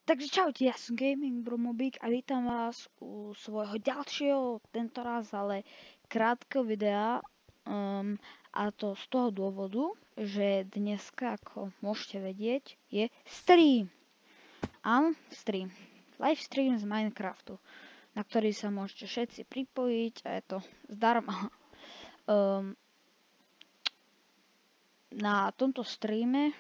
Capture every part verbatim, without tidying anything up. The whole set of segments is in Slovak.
Takže čaute, ja som Gaming Bromobik a vítam vás u svojho ďalšieho, tentoraz ale krátkeho videa. Um, a to z toho dôvodu, že dneska, ako môžete vedieť, je stream. Áno, stream. Live stream z Minecraftu, na ktorý sa môžete všetci pripojiť a je to zdarma. Um, na tomto streame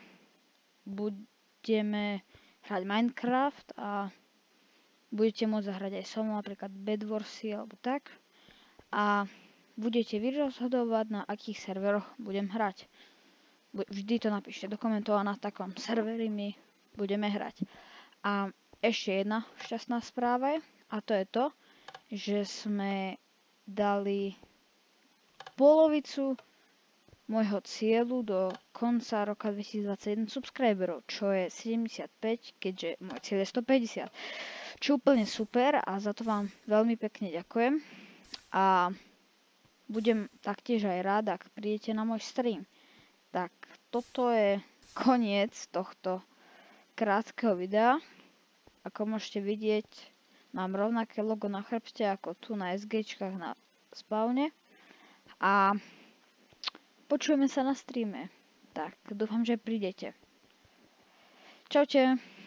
budeme hrať Minecraft a budete môcť zahrať aj so mnou, napríklad Bedwarsy alebo tak. A budete vy rozhodovať, na akých serveroch budem hrať. Vždy to napíšte do komentov a na takom serveri my budeme hrať. A ešte jedna šťastná správa je, a to je to, že sme dali polovicu môjho cieľu do konca roka dvetisícdvadsaťjeden subscriberov, čo je sedemdesiatpäť, keďže môj cieľ je stopäťdesiat. Čo úplne super a za to vám veľmi pekne ďakujem. A budem taktiež aj rád, ak prídete na môj stream. Tak toto je koniec tohto krátkeho videa. Ako môžete vidieť, mám rovnaké logo na chrbte ako tu na SGčkách na spawne. A počujeme sa na streame. Tak, dúfam, že prídete. Čaute.